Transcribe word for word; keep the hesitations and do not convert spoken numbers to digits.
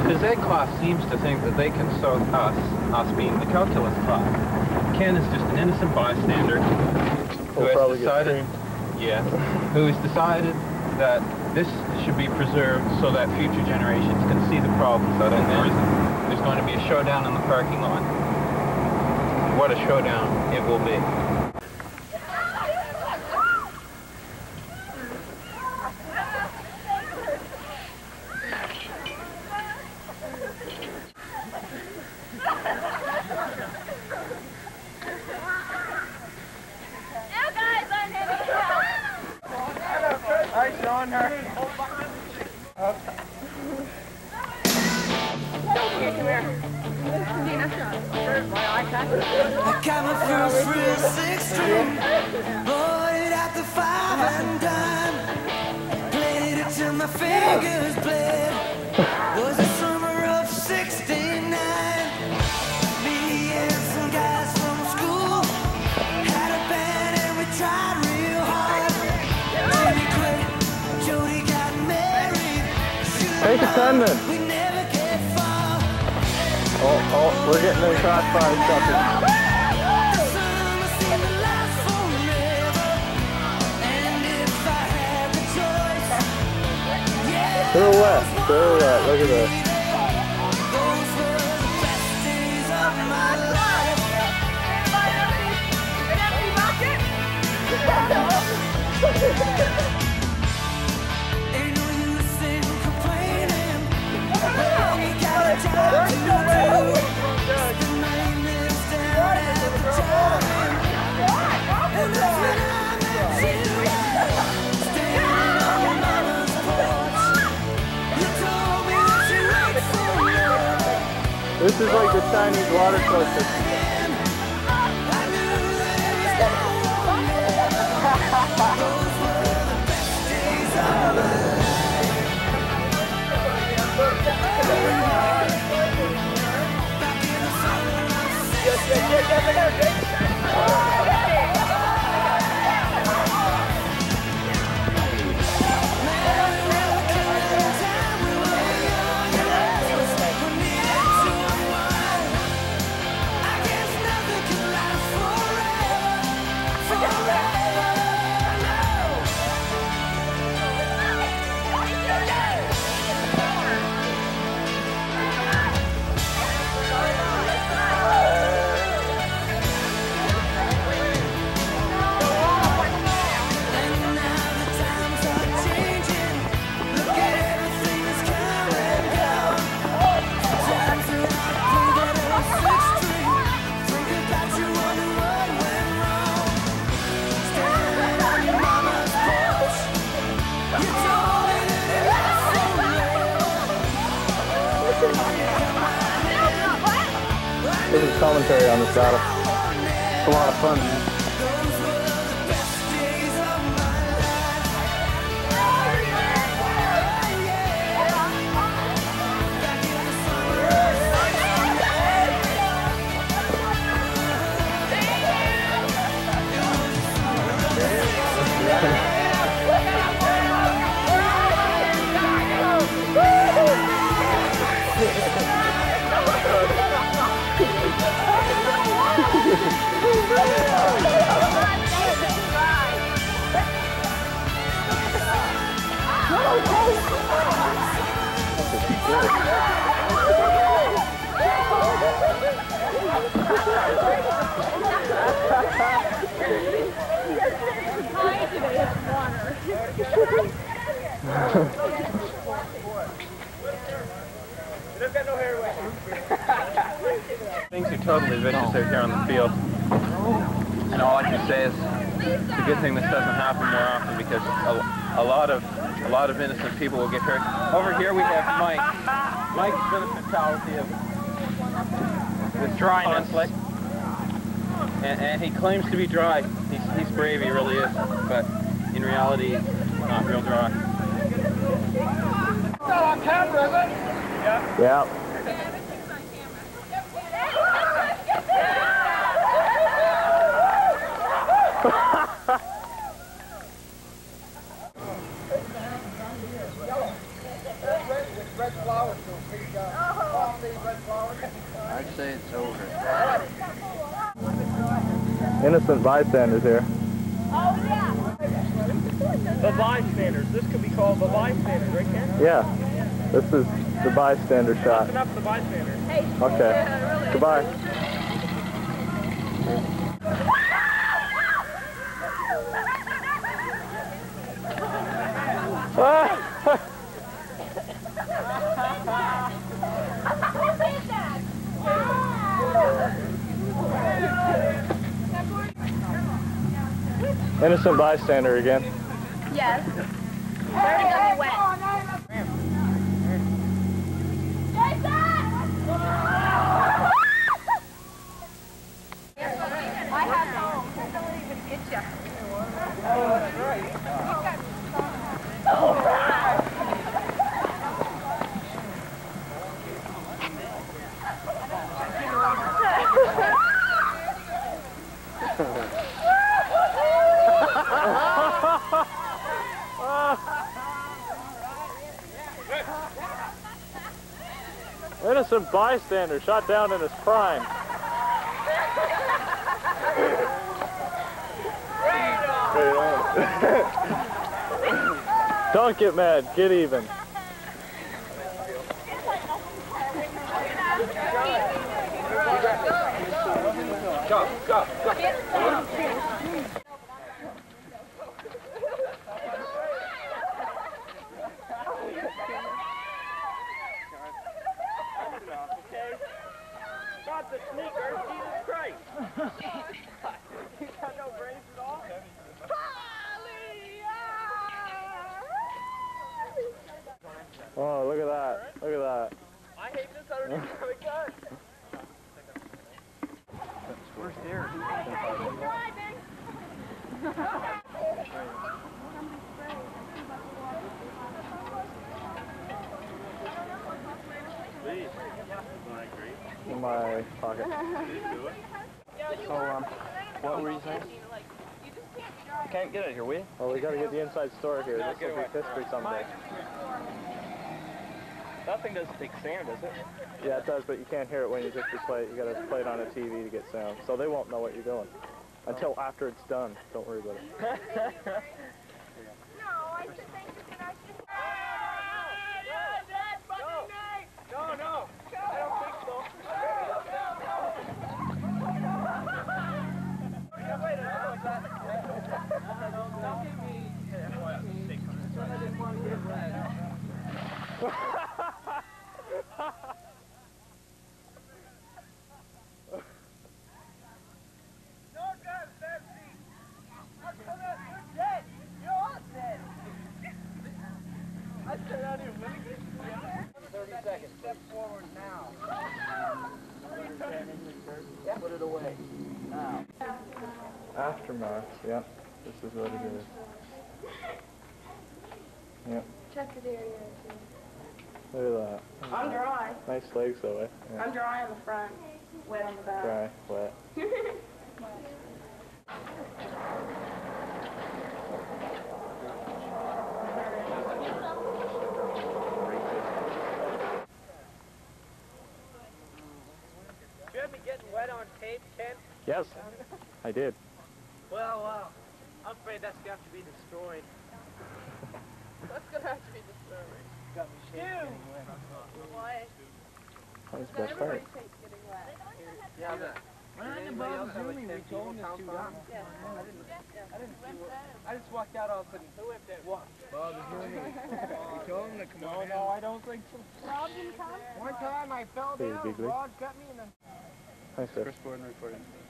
Phys Ed class seems to think that they can soak us, us being the calculus class. Ken is just an innocent bystander who we'll has decided, yeah, who has decided that this should be preserved so that future generations can see the problems that have arisen. There's going to be a showdown in the parking lot. What a showdown it will be. Hi, Sean. Her. I got my first real six string, bought it at the five and dime, played it till my fingers bled. Was the summer of sixty-nine. Me and some guys from school had a band and we tried real hard. Jimmy quit, Jody got married. Take attendance. We never get far. Oh, oh, we're getting in crossfire something. The summer seemed to last forever, and if I had the choice, yeah, Silhouette, silhouette, look at this. those were the best days of my life. Ain't no use in complaining when you got a job to do. The name is down at the job, and that's when I met you. Standing on your mama's porch, you told me that you wait for me. This is like the Chinese water coaster. I knew that it was gonna those were the best days of my life. Back in the summer of sixty-nine. This is commentary on this battle. It's a lot of fun, man. Things are totally vicious out here on the field. And all I can say is it's a good thing this doesn't happen more often, because a, a lot of a lot of innocent people will get hurt. Over here we have Mike. Mike's been a fatality of this dry conflict. And, and he claims to be dry. He's, he's brave, he really is. But in reality, he's not real dry. Not on camera, is it? Yeah. Yeah. Red, red, red. flowers to him. Here you go. Oh, these red flowers. I'd say it's over. Innocent bystanders here. Oh, yeah. The bystanders. This could be called the bystanders, right, Ken? Yeah. This is the bystander shot. That's enough of the bystanders. Hey. Okay. Yeah, really. Goodbye. Innocent bystander again. Yes. They're gonna be wet. I have home. I don't even get you. Oh, that's right. Innocent bystander shot down in his prime. Don't get mad, get even. Go, go, go. Not the sneakers, Jesus Christ. You got no brains at all? Oh, look at that. Look at that. I hate this. I don't even have a gun. Where's Derek? Please. In my pocket. So, um, what were you saying? Can't get it here, will you? Well, we gotta get the inside store here. This will be history someday. That thing doesn't take sand, does it? Yeah, it does, but you can't hear it when you just play it. You gotta play it on a T V to get sound. So they won't know what you're doing until after it's done. Don't worry about it. No, I should think you can actually. No, no, I don't think so. Don't give me. I didn't want to get red. thirty seconds. Step forward now. Put it away. Now. Aftermath, yep. This is what it is. Yep. Check the area. Look at that. I'm dry. Nice legs though, eh? Yeah. I'm dry on the front, wet on the back. Dry, wet. You had me getting wet on tape, Ken? Yes, I did. Well, wow. I'm afraid that's got to be destroyed. That's gonna have to be disturbing. Got me shaking. Why? That was the best part. Everybody's tape's getting wet. Yeah, but when I'm above zooming, we told him to down. Yeah. I didn't, I didn't see what, I just walked out all of a sudden. Who went there? What? Bob is zooming. You told him to come on. No, no, I don't think so. Rob didn't come? One time I fell Hey, down, big league. Rod got me and then... Thanks, sir. Chris Gordon reporting.